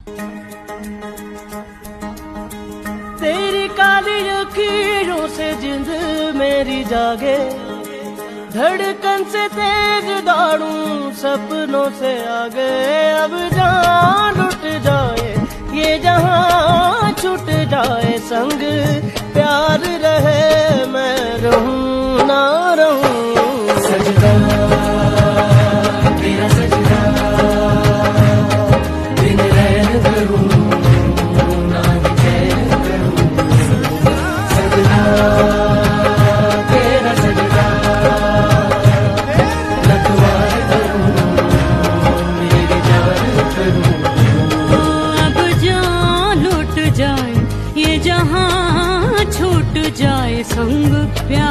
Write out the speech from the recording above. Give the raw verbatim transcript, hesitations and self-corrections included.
तेरी काली लकीरों से जिंद मेरी जागे, धड़कन से तेज दौड़ूं सपनों से आगे। अब जान लुट जाए ये जहां छूट जाए संग प्यार रहे, मैं रहूं ना रहूं। सजदा तेरा सजदा, दिन रैन करूं ना चैन करूं। सजदा तेरा सजदा, लखवार करूं मेरी जान करूं। अब जान लुट जाए ये जहां छूट जाए संग प्यार